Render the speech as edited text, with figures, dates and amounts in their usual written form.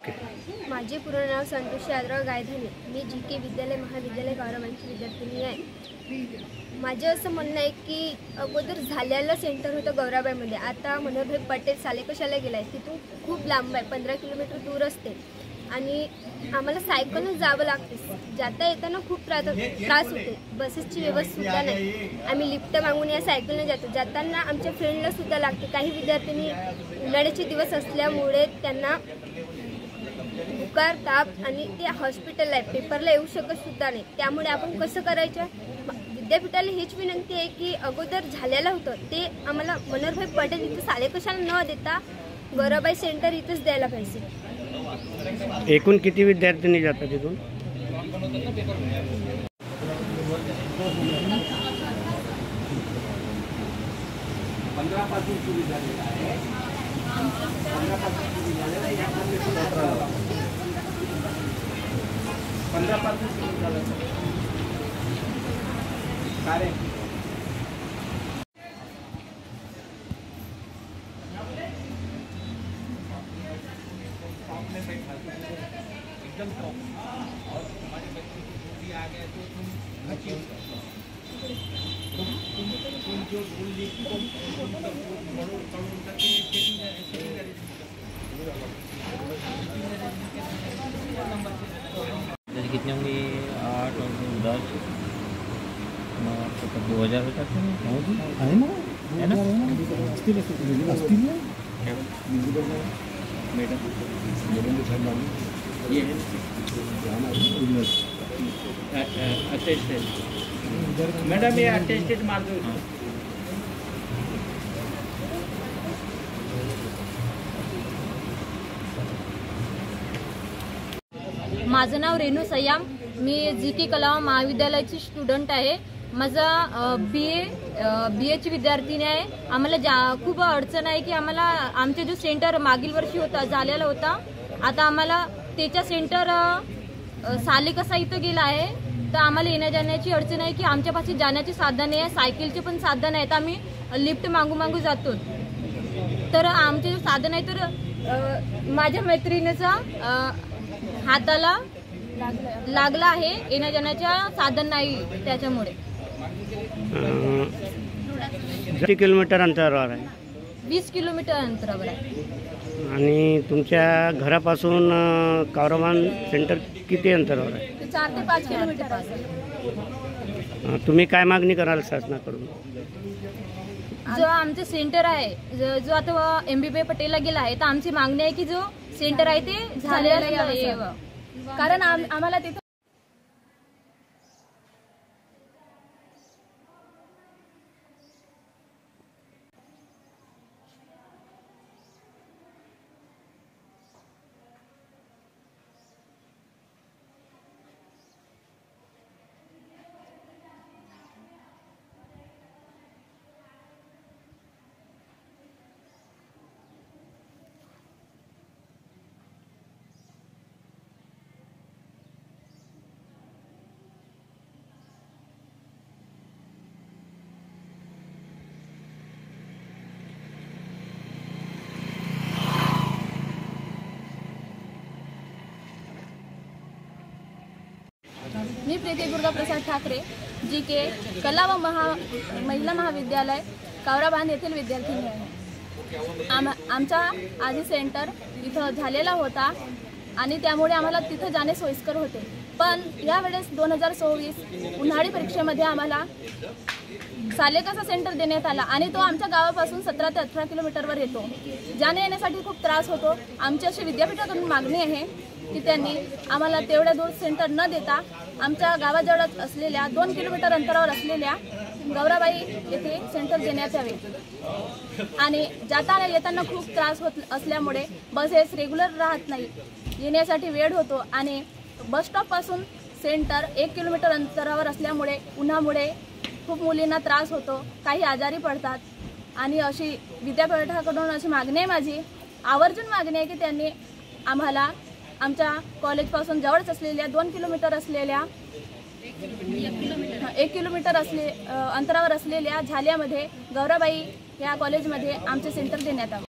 माझे पूर्ण नाव संतोष यादव गायधनी। मी जी.के. विद्यालय महाविद्यालय गौरवांची विद्यार्थिनी आहे। माझे असं म्हणणं आहे की अगोदर झालेलं सेंटर होतं गौराबाईमध्ये, आता मनोहरभाई पटेल सालेकशाला गेला आहे। तिथून खूप लांब आहे, 15 किलोमीटर दूर असते आणि आम्हाला सायकलनं जावं लागते। जाता येताना खूप त्रास होते, बसेसची व्यवस्था नाही। आम्ही लिफ्ट मागून या सायकलने जातो। जाताना आमच्या फ्रेंडला सुद्धा लागते। काही विद्यार्थ्यांनी उन्हाळ्याचे दिवस असल्यामुळे त्यांना बुखार, ताप आणि ते हॉस्पिटल आहे, पेपरला येऊ शकत सुद्धा नाही। त्यामुळे आपण कसं करायचं? विद्यापीठाला हीच विनंती आहे की अगोदर झालेलं होतं ते आम्हाला मनोहरभाई पटेल इथं सालेकशाला न देता गौराबाई सेंटर इथंच द्यायला पाहिजे। एकूण किती विद्यार्थ्यांनी जातात तिथून? एकदम टॉप और हमारे बच्चे को भी आ गए तो तुम जो बोल ली कितने होंगे? 8 और 10 तो 2000 हो जाते हैं। है ना ये अटेस्टेड मैडम, ये अटेस्टेड मार दो। माझं नाव रेणू सय्याम। मी जी.के. कला महाविद्यालयाची स्टुडंट आहे। माझा बी एची विद्यार्थिनी आहे। आम्हाला खूप अडचण आहे की आम्हाला आमचे जो सेंटर मागील वर्षी होता झालेला होता, आता आम्हाला त्याच्या सेंटर सालेकसा इथं गेला आहे। तर आम्हाला येण्या जाण्याची अडचण आहे की आमच्यापाशी जाण्याची साधने आहे, सायकलचे पण साधन आहेत। आम्ही लिफ्ट मागू जातो, तर आमचे जो साधन आहे तर माझ्या मैत्रिणीचा हाताला लागला आहे, येण्या जाण्याच्या साधन नाही त्याच्यामुळे। किती किलोमीटर अंतरावर आहे? 20 किलोमीटर अंतरावर आहे। आणि तुमच्या घरापासून गौरवान सेंटर किती अंतरावर आहे? 4 ते 5 किलोमीटर आहे। तुम्ही काय मागणी कराल शासनाकडून? जो आमचं सेंटर आहे, जो आता MB पटेलला गेला आहे, तर आमची मागणी आहे की जो सेंटर आहे ते झालेलं यावं, कारण आम्हाला तिथं मी प्रीती दुर्गाप्रसाद ठाकरे, जी.के. कला व महिला महाविद्यालय गौराबान येथील विद्यार्थिनी आहे। आमचा आधी सेंटर इथं झालेला होता आणि त्यामुळे आम्हाला तिथं जाणे सोयीस्कर होते। पण यावेळेस 2024 उन्हाळी परीक्षेमध्ये आम्हाला सालेकसा सेंटर देण्यात आला आणि तो आमच्या गावापासून 17 ते 18 किलोमीटरवर येतो। जाणे येण्यासाठी खूप त्रास होतो। आमची अशी विद्यापीठाकडून मागणी आहे की त्यांनी आम्हाला तेवढ्या दूर सेंटर न देता आमच्या गावाजवळच असलेल्या 2 किलोमीटर अंतरावर असलेल्या गौराबाई येथे सेंटर देण्यात यावे। आणि जाताना येताना खूप त्रास होत असल्यामुळे बसेस रेग्युलर राहत नाही, येण्यासाठी वेळ होतो आणि बस स्टॉपपासून सेंटर 1 किलोमीटर अंतरावर असल्यामुळे उन्हामुळे खूप मुलींना त्रास होतो, काही आजारी पडतात। आणि अशी विद्यापीठाकडून अशी मागणी आहे, माझी आवर्जून मागणी आहे की त्यांनी आम्हाला आमच्या कॉलेजपासून जवळच असलेल्या 2 किलोमीटर असलेल्या 1 किलोमीटर अंतरावर असलेल्या झाल्यामध्ये गौराबाई या कॉलेजमध्ये आमचे सेंटर देण्यात आले।